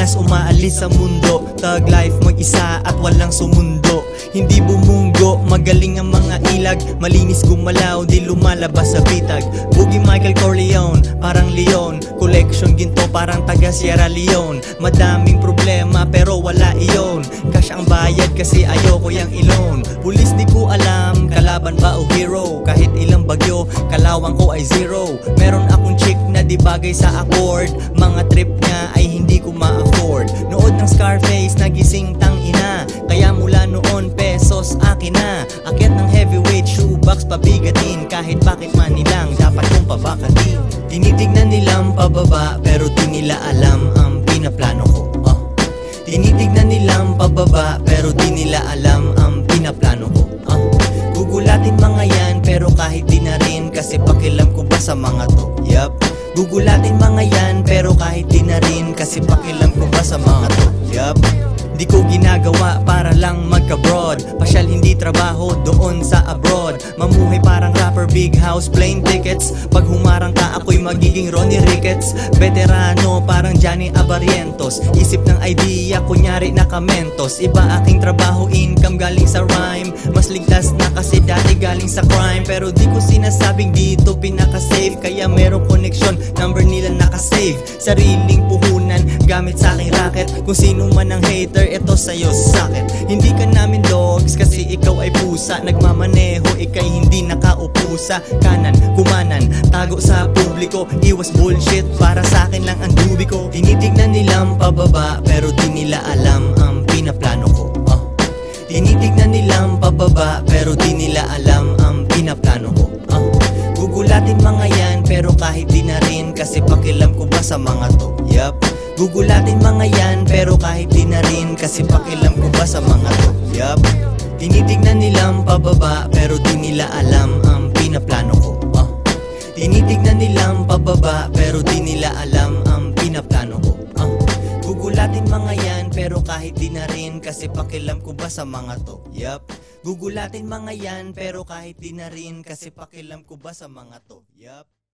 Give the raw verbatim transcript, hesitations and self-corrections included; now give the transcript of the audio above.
Pilipinas umaalis sa mundo. Thug life mag-isa at walang sumundo. Hindi bumunggo, magaling ang mga ilag. Malinis gumalaw, di lumalabas sa bitag. Boogie Michael Corleone, parang leon. Collection ginto, parang taga Sierra Leone. Madaming problema pero wala iyon. Cash ang bayad kasi ayoko yang ilon. Pulis di ko alam, kalaban ba o hero. Kahit ilang bagyo, kalawang ko ay zero. Meron akong chick na di bagay sa accord. Mga trip niya ay hindi ko ma-afford. Nood ng Scarface, nagising tang ina. Kaya mula noon, pesos akin na. Akyat ng heavyweight shoebox, pabigatin. Kahit bakit man nilang, dapat kong pabakatin. Tinitignan nilang pababa, pero di nila alam ang pinaplano ko. uh. Tinitignan nilang pababa, pero di nila alam ang pinaplano ko. uh. Gugulatin mga yan, pero kahit di na rin, kasi pakialam ko ba sa mga to. Yup. Gugulatin mga yan, pero kahit di na rin, kasi pakialam ko ba sa mga to. Yup. Di ko ginagawa para lang magka-broad. Pasyal hindi trabaho doon sa abroad. Mamuhay parang rapper, big house, plane tickets. Pag humarang ka ako'y magiging Ronnie Ricketts. Veterano parang Johnny Abarientos. Isip ng idea kunyari nakamentos. Iba aking trabaho, income galing sa rhyme. Mas ligtas na kasi dati galing sa crime. Pero di ko sinasabing dito pinaka-safe. Kaya merong connection, number nila nakasave. Sariling puhunan gamit sa aking racket. Kung sino man ang hater, ito sa'yo sakit. Hindi ka namin dogs kasi ikaw ay pusa. Nagmamaneho, ikay hindi nakaupo sa kanan. Kumanan, tago sa publiko. Iwas bullshit, para sa akin lang ang dubi ko. Tinitignan nilang pababa, pero di nila alam ang pinaplano ko. uh. Tinitignan nilang pababa, pero di nila alam ang pinaplano ko. uh. Gugulatin mga yan, pero kahit di na rin, kasi pakialam ko ba sa mga to. Yup. Gugulatin mga yan, pero kahit di na rin, kasi pakialam ko ba sa mga to. Yup. Tinitignan nilang pababa, pero di nila alam ang pinaplano ko. uh. Tinitignan nilang pababa, pero di nila alam ang pinaplano ko. uh. Gugulatin mga yan, pero kahit di na rin, kasi pakialam ko ba sa mga to. Yup. Gugulatin mga yan, pero kahit di na rin, kasi pakialam ko ba sa mga to. Yup.